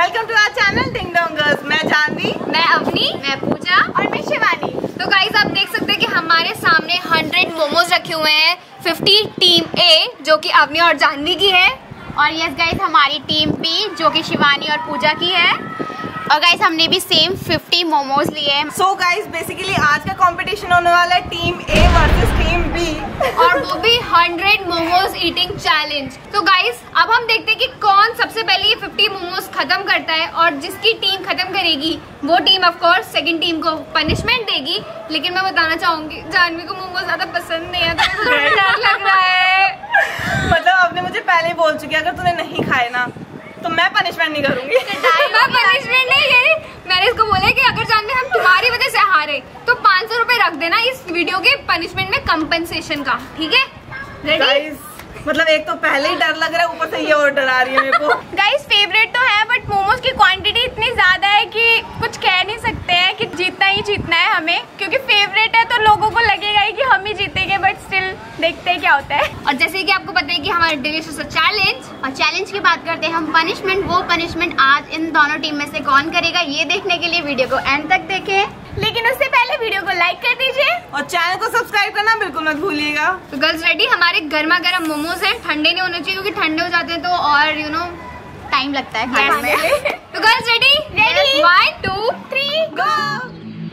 Welcome to our channel ding dong girls. मैं जानवी, मैं अवनी, मैं पूजा और मैं शिवानी। तो गाइस आप देख सकते हैं कि हमारे सामने 100 मोमोज रखे हुए हैं। 50 टीम ए जो कि अवनी और जानवी की है, और यस गाइस हमारी टीम बी जो कि शिवानी और पूजा की है। और गाइस हमने भी सेम 50 मोमोज लिए हैं। सो गाइस बेसिकली आज का कंपटीशन होने वाला है team A versus team B, और वो भी 100 मोमोज ईटिंग चैलेंज। तो गाइस अब हम देखते हैं कि कौन सबसे पहले ये 50 मोमोज खत्म करता है, और जिसकी टीम खत्म करेगी वो team of course second team को पनिशमेंट देगी। लेकिन मैं बताना चाहूंगी जानवी को मोमोज ज्यादा पसंद नहीं है, तो मुझे थोड़ा डर लग रहा है। मतलब आपने मुझे पहले ही बोल चुकी है अगर तूने नहीं खाए ना तो मैं पनिशमेंट नहीं करूंगी। मैं पनिशमेंट नहीं है, मैंने इसको बोला कि अगर जानवी हम तुम्हारी वजह से हारे तो 500 रुपए रख देना इस वीडियो के पनिशमेंट में कंपनसेशन का, ठीक है? रेडी? मतलब एक तो पहले ही डर लग रहा है, ऊपर से ये और डरा रही है मेरे को। गाइस फेवरेट तो है, बट मोमोज की क्वांटिटी इतनी ज्यादा है कि कुछ कह नहीं सकते हैं कि जीतना ही जीतना है हमें, क्योंकि फेवरेट है तो लोगों को लगेगा ही कि हम ही जीतेंगे, बट स्टिल देखते हैं क्या होता है। और जैसे कि आपको पता है कि हमारा डिलीशियस चैलेंज, और चैलेंज की बात करते हैं हम पनिशमेंट, वो पनिशमेंट आज इन दोनों टीम में से कौन करेगा ये देखने के लिए वीडियो को एंड तक देखें। लेकिन उससे पहले वीडियो को लाइक कर दीजिए और चैनल को सब्सक्राइब करना बिल्कुल मत भूलिएगा। तो गर्ल्स रेडी, हमारे गर्मा गर्म मोमोज हैं, ठंडे नहीं होने चाहिए क्योंकि ठंडे हो जाते हैं तो और यू नो टाइम लगता है खाने में। तो girls ready? Ready 1 2 3 go.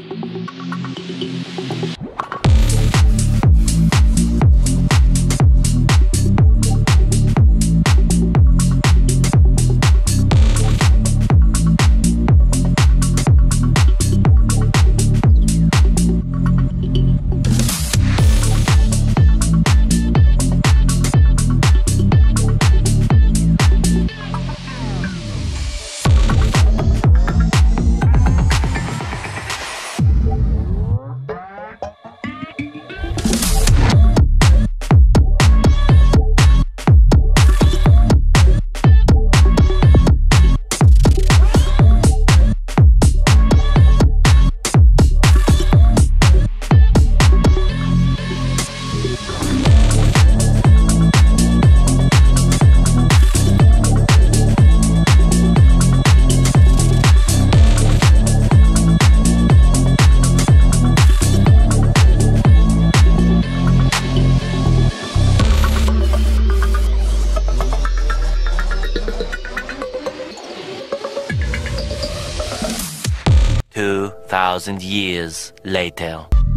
Thousand years later.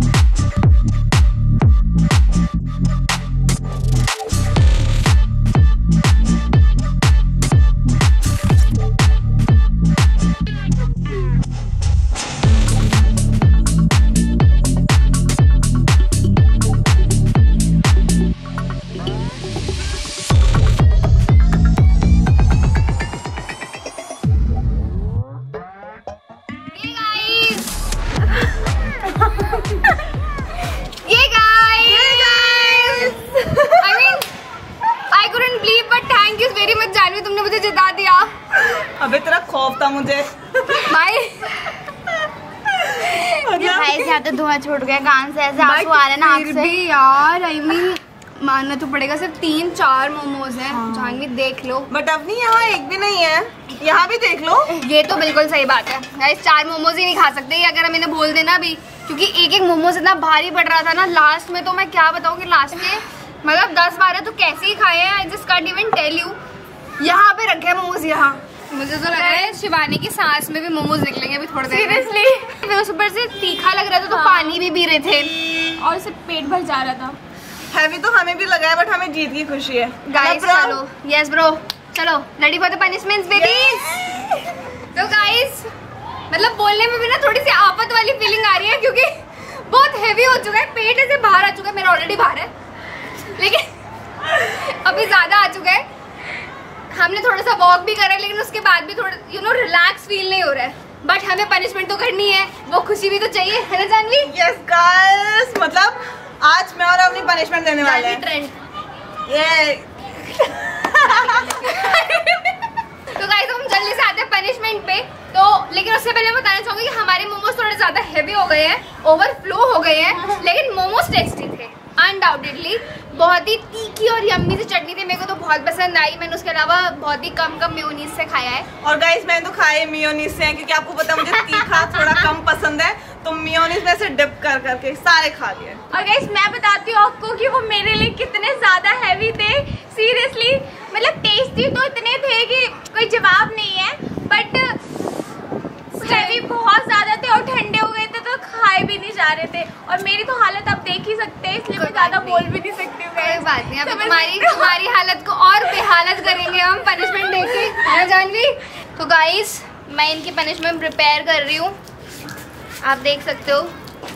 तुमने मुझे जिता दिया। अबे तेरा खौफ था मुझे भाई। यहाँ तो धुआं छूट गया, कान से ऐसे आंसू आ रहे हैं ना आँख से। भी यार आई मीन मानना तो पड़ेगा, सिर्फ 3-4 मोमोज हैं। जानवी देख लो, बट अपनी यहाँ एक भी नहीं है, यहाँ भी देख लो। ये तो बिल्कुल सही बात है गाइस, 4 मोमोज ही नहीं खा सकते ये अगर हम इन्हें बोल देना भी, क्योंकि एक एक मोमोज इतना भारी पड़ रहा था ना लास्ट में। तो मैं क्या बताऊँ कि लास्ट में मतलब 10-12 तो कैसे ही खाए हैं, I just can't even tell you. यहाँ पे रखे हैं मोमोज, यहाँ मुझे तो लग रहा है शिवानी की सांस में भी मोमोज निकलेंगे अभी थोड़ी देर। सीरियसली फिर उस ऊपर से तीखा लग रहा था तो पानी भी पी रहे थे और उससे पेट भर जा रहा था। हैवी तो हमें भी लगा है, बट हमें जीत की खुशी है। गाइस चलो, यस ब्रो, चलो ready for the punishments babies. तो गाइस मतलब बोलने में भी ना थोड़ी सी आफत वाली फीलिंग आ रही है, क्योंकि बहुत हैवी हो चुका है, पेट ऐसे बाहर आ चुका है, मेरा ऑलरेडी बाहर है लेकिन अभी ज्यादा आ चुका है। हमने थोड़ा सा वॉक भी करा है, लेकिन उसके बाद भी थोड़ा यू नो रिलैक्स फील नहीं हो रहा है। बट हमें पनिशमेंट तो करनी है, वो खुशी भी तो चाहिए, है ना जानवी? यस गाइस, मतलब आज मैं और अपनी पनिशमेंट देने वाले हैं। ट्रेंड ये तो गाइस हम जल्दी से आते हैं पनिशमेंट पे। तो लेकिन उससे पहले मैं बताना चाहूंगी कि हमारे मोमोज थोड़े ज्यादा हेवी हो गए हैं, ओवरफ्लो हो गए हैं, लेकिन मोमोज टेस्टी थे अनडाउटेडली। बहुत ही तीखी और यम्मी सी चटनी थी, मेरे को तो बहुत पसंद आई। मैंने उसके अलावा बहुत ही कम मेयोनीज से खाया है। और गाइस मैंने तो खाए मेयोनीज से, क्योंकि आपको पता मुझे तीखा थोड़ा कम पसंद है, तो मेयोनीज में से डिप कर करके सारे खा लिए। और गाइस मैं बताती हूँ आपको कि वो मेरे लिए कितने ज्यादा हैवी थे। सीरियसली मतलब टेस्टी तो इतने थे कि कोई जवाब नहीं है, बट हैवी बहुत ज्यादा थे और ठंडे हो गए थे तो खाए भी नहीं जा रहे थे। और मेरी तो हालत आप देख ही सकते हैं, इसलिए मैं ज्यादा बोल भी नहीं सकती हूँ। कोई बात नहीं, अब तुम्हारी हालत को और बेहालत करेंगे हम पनिशमेंट देके, है जानवी। तो गाइस मैं इनकी पनिशमेंट प्रिपेयर कर रही हूँ, आप देख सकते हो।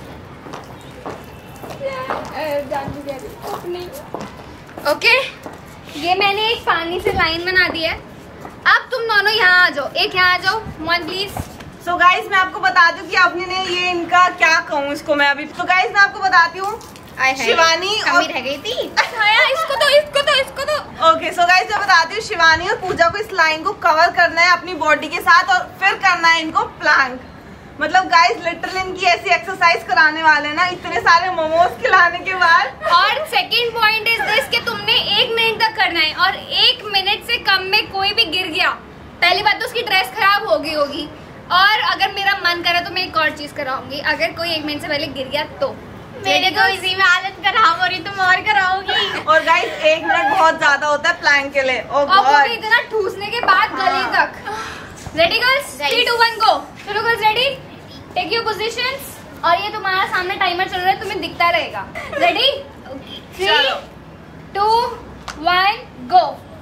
ओके, ये मैंने एक पानी से लाइन बना दी है। अब तुम दोनों यहाँ आ जाओ, एक यहाँ आ जाओ, वन प्लीज। सो गाइस मैं आपको बता दूं कि आपने ने ये इनका क्या कहूँ इसको मैं अभी। तो गाइस मैं आपको बताती हूँ, शिवानी कमी रह गई थी। इसको तो ओके। सो गाइस मैं बताती हूँ, शिवानी और पूजा को इस लाइन को कवर करना है अपनी बॉडी के साथ और फिर करना है इनको प्लैंक। मतलब गाइस लिटरली इनकी ऐसी एक्सरसाइज कराने वाले ना इतने सारे मोमोज खिलाने के बाद। और सेकंड पॉइंट इज दिस कि तुमने 1 मिनट तक करना है, और 1 मिनट से कम में कोई भी गिर गया, पहली बात तो उसकी ड्रेस खराब हो गई होगी, और अगर मेरा मन करे तो मैं एक और चीज कराऊंगी, अगर कोई 1 मिनट से पहले गिर गया तो। मेरे को इसी में हालत खराब हो रही, तुम और कराओगी। और गाइस 1 मिनट बहुत ज्यादा होता है प्लैंक के लिए। और वो भी इतना ठूसने के बाद गले तक। Ready girls, 3 2 1 go. चलो girls ready, take your positions. और ये तुम्हारा सामने टाइमर चल रहा है, तुम्हें दिखता रहेगा। रेडी 3 2 1 गो।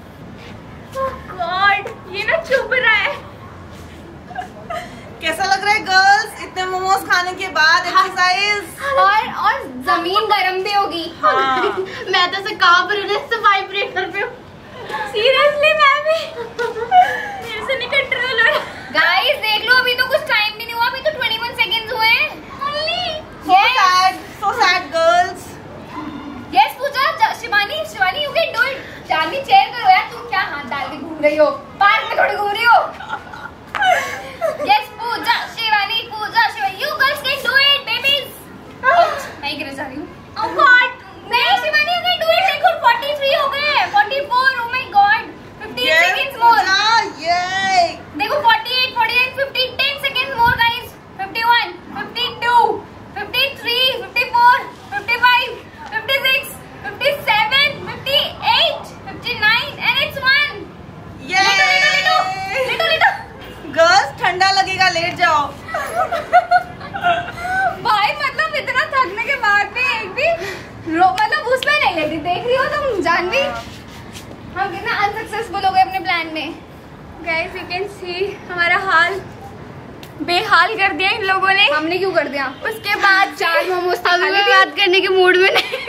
गॉड ये ना चुभ रहा है। कैसा लग रहा है गर्ल्स इतने मोमोज खाने के बाद एक्सरसाइज? और जमीन गर्म भी होगी। हाँ। मैं तो से कांप रही हूँ, इससे वाइब्रेटर पे हूँ। सीरियसली मैं भी मेरे से नहीं कंट्रोल हो रहा। गाइस देख लो, अभी तो कुछ टाइम भी नहीं हुआ, अभी तो 21 सेकंड्स हुए हैं only. So sad girls। Yes Pooja, Shivani you can do it. Janvi cheer करो यार, तुम क्या हाथ डाल के घूम रही हो, पार्क में थोड़ी घूम रही हो। Yes Pooja, Shivani you girls can do it babies. मैं गिर जा रही हूँ। ओह गॉड नहीं Shivani you can do it. देखो 43 हो गए, 44। Oh my god 15 seconds more. देखो 48 49 50 10 seconds more guys. 51 52 53 54 55 56 57 58 59 and it's 1। लिटो गर्ल्स ठंडा लगेगा, लेट जाओ। भाई मतलब इतना थकने के बाद भी एक भी मतलब उसमें नहीं लेती, देख रही हो तुम जानवी, हम कितना अनसक्सेसफुल हो गए अपने प्लान में। गाइस यू कैन सी हमारा हाल बेहाल कर दिया इन लोगों ने। हमने क्यों कर दिया? उसके बाद 4 मोमोज अभी मैं बात करने के मूड में नहीं।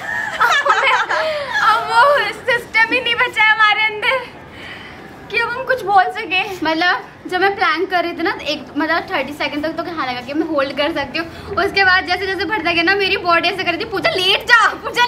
अब वो सिस्टम ही नहीं बचा हमारे अंदर कि अब हम कुछ बोल सके। मतलब जब मैं प्लान कर रही थी ना, एक मतलब 30 सेकंड तक तो खाना लगा कि मैं होल्ड कर सकती हूँ। उसके बाद जैसे जैसे बढ़ता गया ना, मेरी बॉडी ऐसे कर रही थी, पूजा लेट जा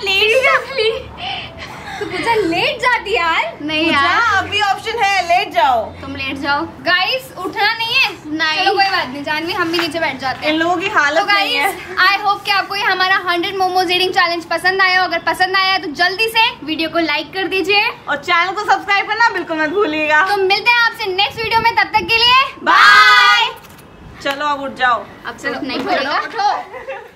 तो पूजा लेट जाती यार। नहीं यार अभी ऑप्शन है, लेट जाओ। तुम लेट जाओ। गाइस उठना नहीं है। नहीं चलो कोई बात नहीं जानवी, हम भी नीचे बैठ जाते हैं। इन लोगों की हालत नहीं है। आई होप कि आपको ये हमारा 100 मोमोज ईटिंग चैलेंज पसंद आया। अगर पसंद आया तो जल्दी से वीडियो को लाइक कर दीजिए और चैनल को सब्सक्राइब करना बिल्कुल मत भूलिएगा। तो मिलते हैं आपसे नेक्स्ट वीडियो में, तब तक के लिए बाय। चलो अब उठ जाओ। अब चलो नहीं पड़ेगा।